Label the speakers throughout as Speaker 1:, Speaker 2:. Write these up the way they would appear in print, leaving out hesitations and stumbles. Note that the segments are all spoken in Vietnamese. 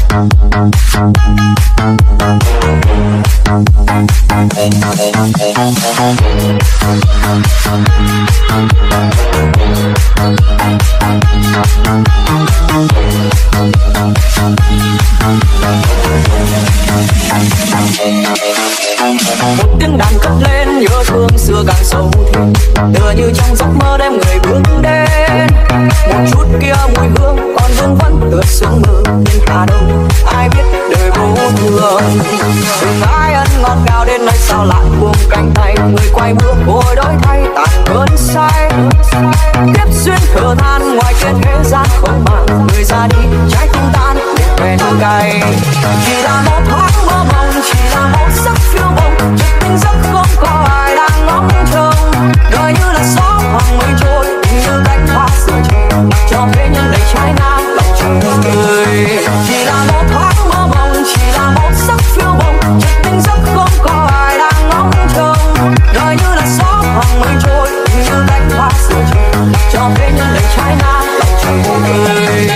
Speaker 1: Một tiếng đàn cất lên nhớ thương xưa càng sâu thêm, tựa như trong giấc mơ đêm người bước đến. Một chút kia mùi hương còn vương vấn tựa sương mơ nhưng ta đâu ai biết đời vô thường. Từng ai ân ngọt ngào đến nơi sao lại buông cánh tay, người quay bước vội đổi thay tàn cơn say. Tiếp duyên thở than ngoài kia thế gian không màng, người ra đi trái tim tan liệt về nơi cay. Chỉ là một thoáng mơ mộng, chỉ là một giấc phiêu bồng, chợt tỉnh giấc không có ai đang ngóng trông. Đời như là gió thoảng mây trôi, như cánh hoa sửa trời, mặc cho thế nhân đầy trái ngang lòng trời người. Chỉ là một thoáng mơ mộng, chỉ là một giấc phiêu bồng, chợt tỉnh giấc không có ai đang ngóng trông. Đời như là gió thoảng mây trôi, như cánh hoa sửa trời, mặc cho thế nhân đầy trái ngang lòng trời người.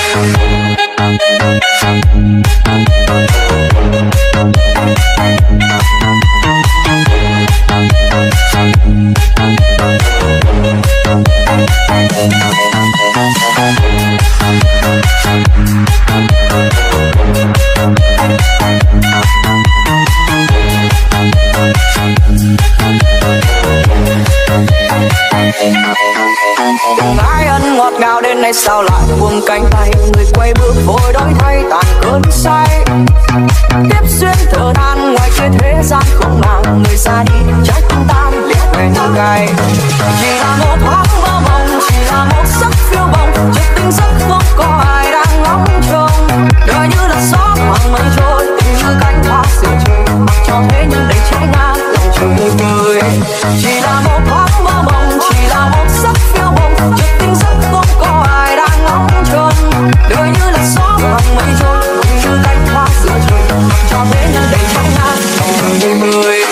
Speaker 1: Ai ân ngọt ngào đến nay sao lại buông cánh tay, người quay bước vội đổi thay tàn cơn say. Tiếp duyên thở than ngoài kia thế gian không màng, người ra đi trái tim tan liệt về nơi cay. Chỉ là một thoáng mơ mộng, chỉ là một giấc phiêu bồng, chợt tỉnh giấc không có ai đang ngóng trông. Đời như là gió thoảng mây trôi, như cánh hoa sửa trời, mặc cho thế nhân đầy trái ngang lòng trời vơi. Chỉ là một thoáng mơ mộng, chỉ là một giấc phiêu bồng, chợt tỉnh giấc không có ai đang ngóng trông. Đời như là gió thoảng mây trôi, như cánh hoa sửa trời, mặc cho thế nhân đầy trái ngang lòng trời vơi.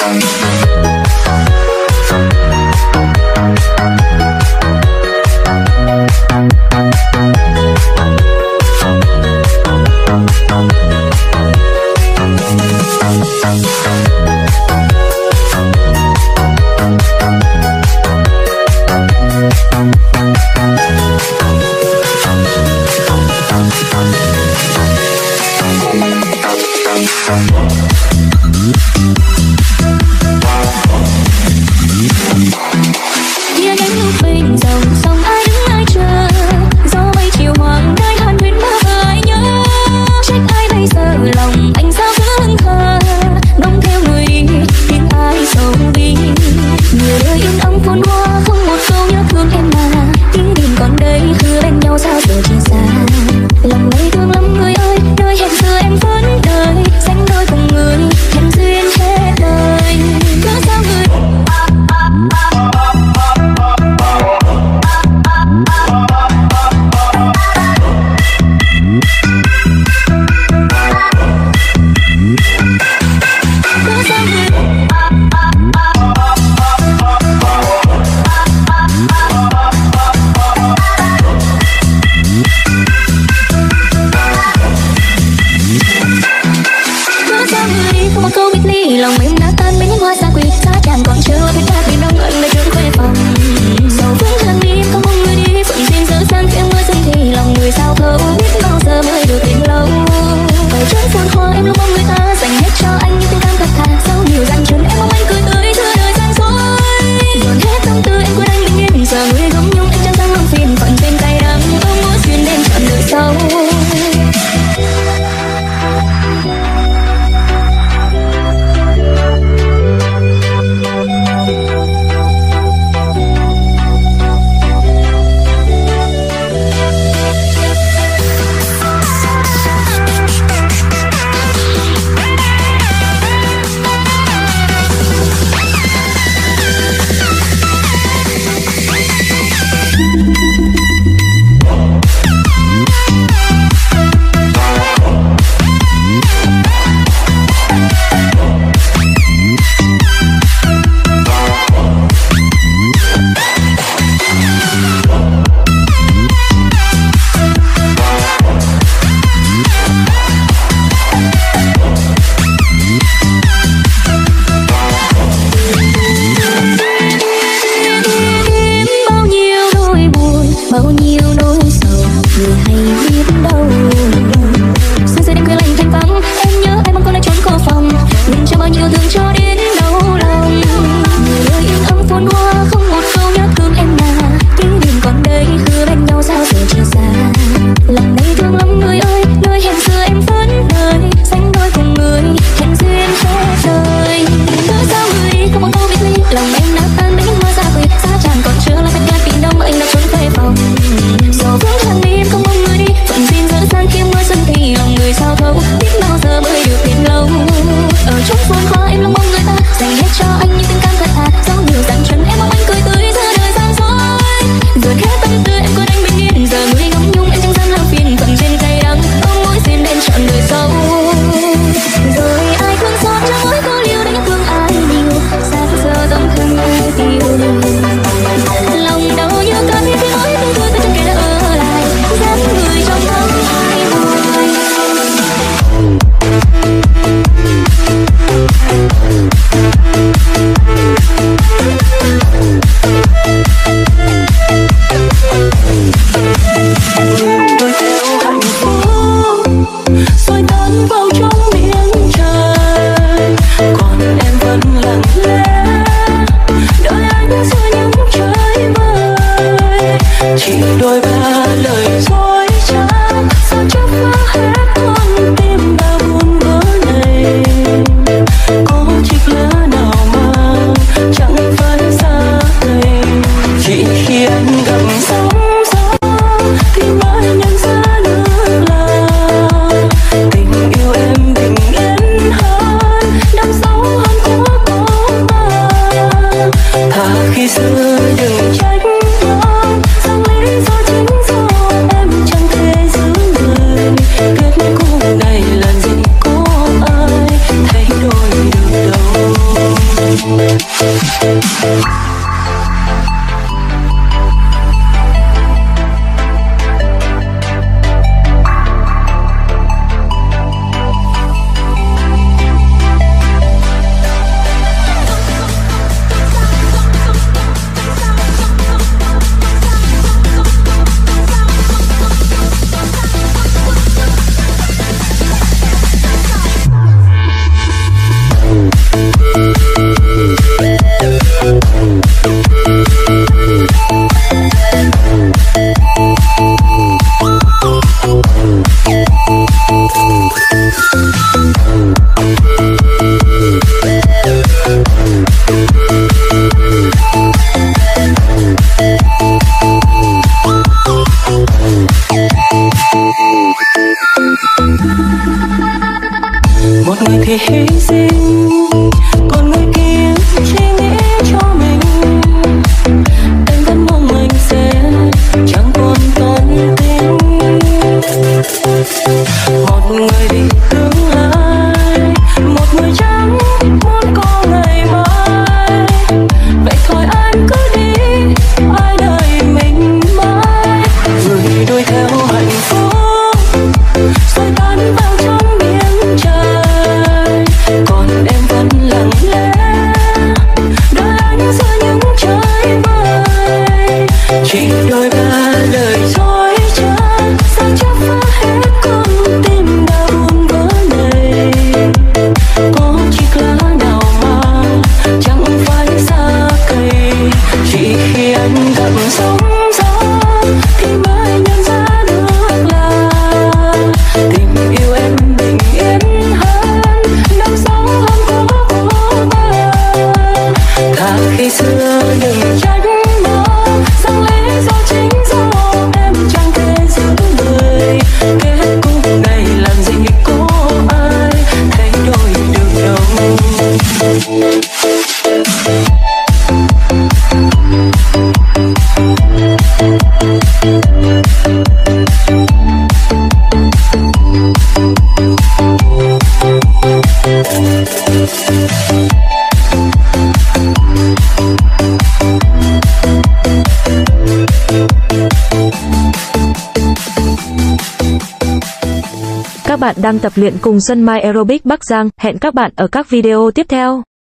Speaker 2: Chia cánh lúc bình dòng sông ai đứng ai chờ, gió mây chiều hoàng đai hàn huyên mơ mơ ai nhớ. Trách ai bây giờ lòng anh sao cứ hững hờ, nông theo người đi tiếng ai sầu bi. Người đời yên ắng phồn hoa không một câu nhớ thương em mà, tiếng đêm còn đây hứa bên nhau sao giờ chia xa. Lòng này thương lắm người ơi, nơi hẹn xưa em vẫn đời, sánh đôi cùng người hẹn duyên hết đời. Cớ sao người một câu biệt ly, lòng em đã tan bên những hoa xa quỳ, xa chàng còn chờ bên ta bên đông anh nơi trường khuê phòng. Dẫu phương hàng đi em không mong người đi, phận duyên dở sang khi em mưa dâng thì lòng người sao thấu biết bao giờ mới được yên lâu. Bởi trong phồn hoa em lúc mong người ta dành hết cho anh những tình cảm thật thà, sau nhiều dặn chân em mong anh cười tươi thưa đời gian dối. Dồn hết tâm tư em quên anh bình yên, giờ người gống nhung anh chẳng dám lòng phiền, phận trên tay đắng không muốn duyên đêm chọn đời sau.
Speaker 1: Một người thì hy sinh, còn người kia chỉ nghĩ cho mình. Em vẫn mong mình sẽ chẳng còn toan tính. Một người đi tương lai, một người chẳng muốn có ngày mai. Vậy thôi anh cứ đi, ai đợi mình mãi. Người đuổi theo hạnh phúc rồi tan vào trong biển trời, còn em vẫn lặng lẽ đợi anh giữa những trời vơi. Chỉ đôi ba lời dối trá sao chấp phá hết con tim đã buồn vỡ này. Có chiếc lá nào mà chẳng phải xa cây, chỉ khi anh gặp sóng gió thì mới nhận ra được là tình yêu em bình yên hơn, đau sâu hơn có bờ. Thà khi xưa đừng trách mơ rằng lý do chính do em chẳng thể giữ người. Kết cục này làm gì có ai thay đổi được đâu.
Speaker 3: Các bạn đang tập luyện cùng Xuân Mai Aerobic Bắc Giang. Hẹn các bạn ở các video tiếp theo.